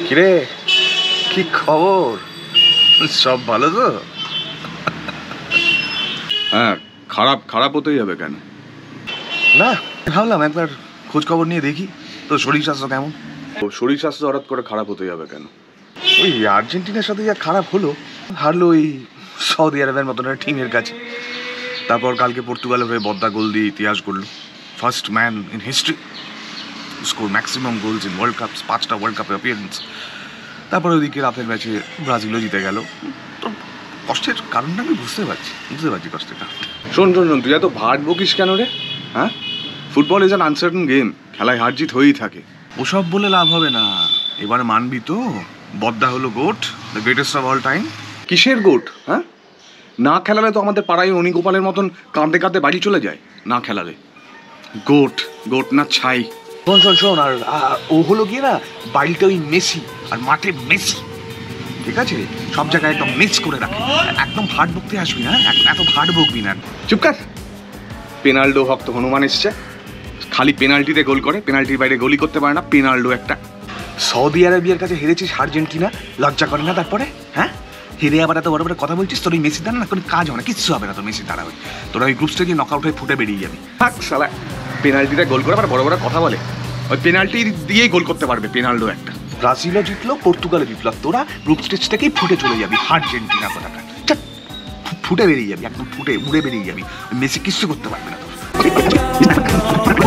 কিরে, কি খবর? সব ভালো তো? হ্যাঁ, খারাপ খারাপ হতেই হবে কেন? না, ভাবলাম একবার খোঁজ খবর নিয়ে দেখি তো শরীর স্বাস্থ্য কেমন। শরীর স্বাস্থ্য হঠাৎ করে খারাপ হতেই হবে কেন? ওই আর্জেন্টিনার সাথে যা খারাপ হলো, হারলো ওই সৌদি আরবের মতন একটা টিমের কাছে। তারপর কালকে পর্তুগালের হয়ে বদ্দা গোল দিয়ে ইতিহাস করলো। First man in history score maximum goals in world cups, 5টা ওয়ার্ল্ড কাপে অ্যাপিয়ারেন্স। তারপরে ওইদিকে রাতের ম্যাচে ব্রাজিলও জিতে গেল। তো কষ্টের কারণটা আমি বুঝতে পারছি কষ্টের কারণ। শোন, তুই এত ভাট বকিস কেন রে? হ্যাঁ, football is an uncertain game, খেলায় হার জিত হয়েই থাকে। ওসব বলে লাভ হবে না, এবারে মানবি তো বদ্দা হলো GOAT, the greatest of all time. কিসের গোট? হ্যাঁ, না খেলালে তো আমাদের পাড়ায় অনিগোপালের মতন কাঁদতে কাঁদতে বাড়ি চলে যায়। না খেলালে গোট গোট না ছাই। শোন, আর ও হলো গিয়ে না বাড়িতে ওই মেসি আর মাঠে মেসি, ঠিক আছে? সব জায়গায় একদম মিক্স করে রাখে। একদম ভাট বকতে আসবি না, এত ভাট বকবি না। চুপ কর। পেনাল্ডো ভক্ত হনুমান এসছে, খালি পেনাল্টিতে গোল করে, পেনাল্টির বাইরে গোলই করতে পারে না। পেনাল্ডো একটা। সৌদি আরবিয়ার কাছে হেরেছিস আর্জেন্টিনা, লজ্জা করে না? তারপরে হ্যাঁ, হেরে আবার এত বড় বড় কথা বলছিস। তোর ওই মেসি দ্বারা না কোনো কাজ হবে না, কিচ্ছু হবে না তোর মেসি দ্বারা। তোরা ওই গ্রুপ স্টেজে নক আউট হয়ে ফুটে বেরিয়ে যাবি। থাক শালা, পেনাল্টিতে গোল করে আবার বড় বড় কথা বলে। ওই পেনাল্টি দিয়েই গোল করতে পারবে পেনাল্ডো একটা। ব্রাজিলও জিতলো, পর্তুগালও জিতলো, তোরা গ্রুপ স্টেজ থেকেই ফুটে চলে যাবি। আর্জেন্টিনা কোথাকা ফুটে বেরিয়ে যাবি, একদম ফুটে উড়ে বেরিয়ে যাবি। মেসি কিচ্ছু করতে পারবে না তোর।